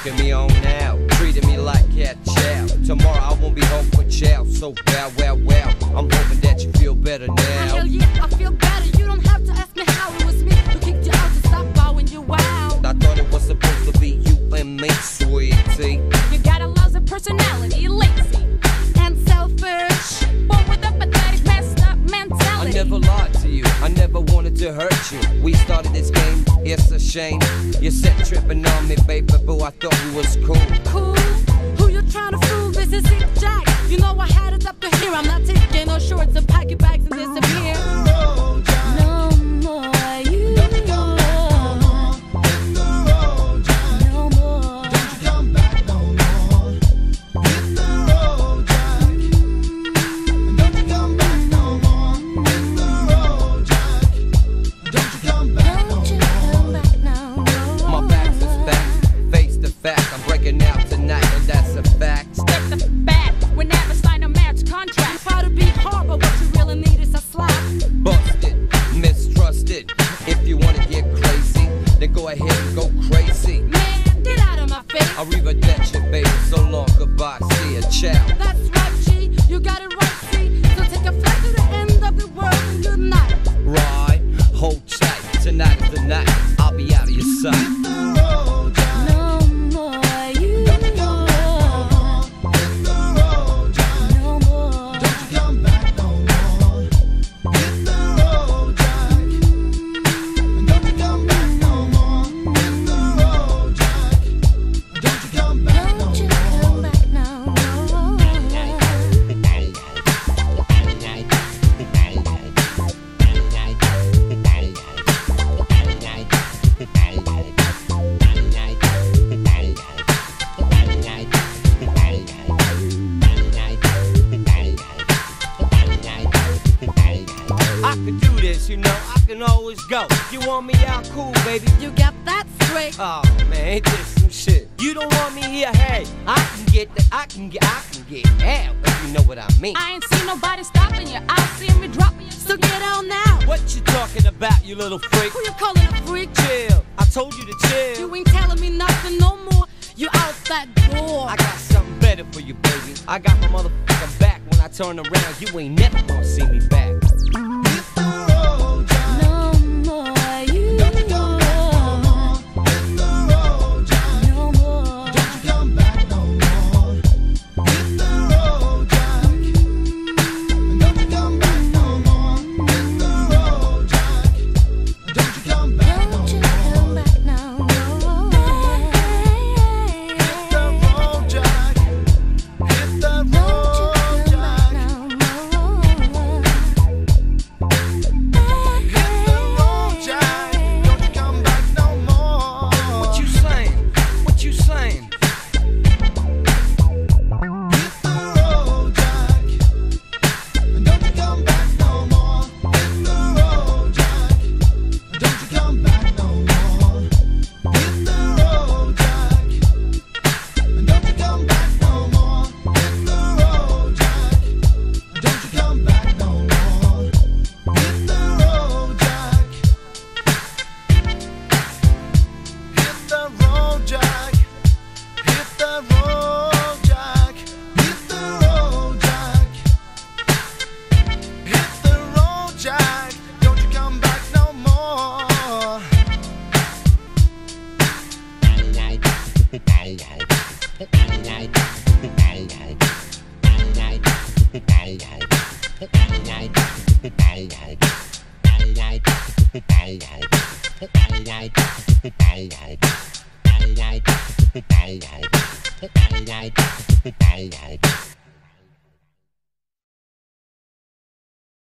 taking me on now, treating me like cat chow. Tomorrow I won't be home for chow. So well, I'm hoping that you feel better now. Hell yeah, I feel better. You don't have to ask me how. It was me who kicked you out to stop bowing you out. I thought it was supposed to be you and me, sweetie. You got a lousy personality, lazy and selfish, born with a pathetic, messed up mentality. I never lied to you, I never wanted to hurt you. We started this game, it's a shame. You set tripping on me, baby boo, I thought we was cool. Cool? Who you trying to fool? This is it, Jack. You know I had it up to here. I'm not taking no shorts and pack your bags and disappear. No more you. I'm breaking out tonight, and that's a fact. That's a fact. We never sign a marriage contract. You try to be hard, but what you really need is a slap. Busted, mistrusted. If you wanna get crazy, then go ahead and go crazy. Man, get out of my face. Arrivederci, baby. So long, goodbye. See ya, ciao. That's right, G. You got it right, see. So take a flight to the end of the world and good night. Right, hold tight. Tonight is the night. I'll be out of your sight. You know, I can always go. You want me out, cool, baby. You got that straight. Oh man, ain't this some shit? You don't want me here, hey? I can get out, if you know what I mean. I ain't seen nobody stopping you. I see me dropping you. So get on now. What you talking about, you little freak? Who you calling a freak? Chill. I told you to chill. You ain't telling me nothing no more. You out that door. I got something better for you, baby. I got my motherfucking back. When I turn around, you ain't never gonna see me back. Bye.